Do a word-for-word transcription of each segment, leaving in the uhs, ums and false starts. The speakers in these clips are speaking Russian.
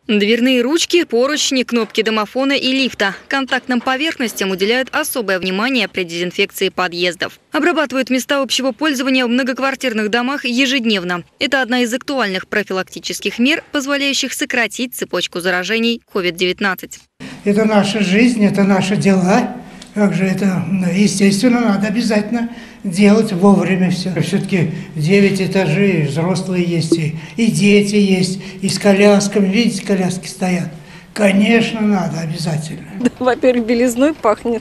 Дверные ручки, поручни, кнопки домофона и лифта. Контактным поверхностям уделяют особое внимание при дезинфекции подъездов. Обрабатывают места общего пользования в многоквартирных домах ежедневно. Это одна из актуальных профилактических мер, позволяющих сократить цепочку заражений ковид девятнадцать. Это наша жизнь, это наши дела. Как же это, естественно, надо обязательно делать вовремя все. Все-таки девять этажей, взрослые есть, и, и дети есть, и с колясками. Видите, коляски стоят. Конечно, надо обязательно. Во-первых, белизной пахнет.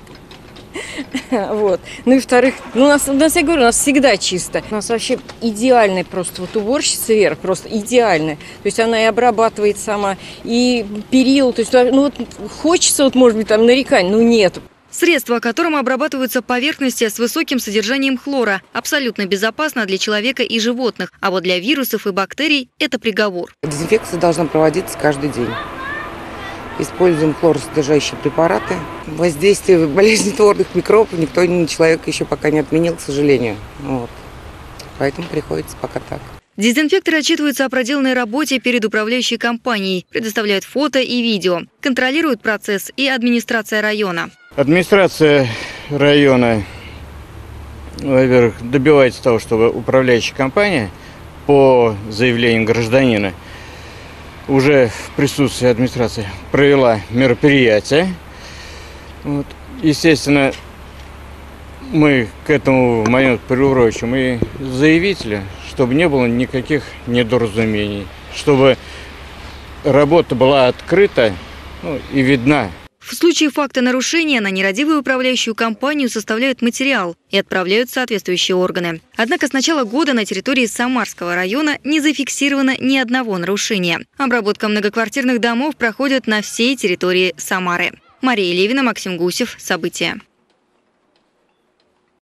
Вот. Ну и во-вторых, ну, у, нас, у нас, я говорю, у нас всегда чисто. У нас вообще идеальная просто вот уборщица Вера, просто идеальная. То есть она и обрабатывает сама, и перил. То есть, ну вот хочется, вот, может быть, там нареканий, но нет. Средство, которым обрабатываются поверхности с высоким содержанием хлора, абсолютно безопасно для человека и животных, а вот для вирусов и бактерий – это приговор. Дезинфекция должна проводиться каждый день. Используем хлоросодержащие препараты. Воздействие болезнетворных микробов никто, ни человек еще пока не отменил, к сожалению. Вот. Поэтому приходится пока так. Дезинфекторы отчитываются о проделанной работе перед управляющей компанией, предоставляют фото и видео. Контролирует процесс и администрация района. Администрация района, во-первых, добивается того, чтобы управляющая компания по заявлению гражданина уже в присутствии администрации провела мероприятие. Вот. Естественно, мы к этому моменту приурочим и заявителя, чтобы не было никаких недоразумений, чтобы работа была открыта, ну, и видна. В случае факта нарушения на нерадивую управляющую компанию составляют материал и отправляют в соответствующие органы. Однако с начала года на территории Самарского района не зафиксировано ни одного нарушения. Обработка многоквартирных домов проходит на всей территории Самары. Мария Левина, Максим Гусев. События.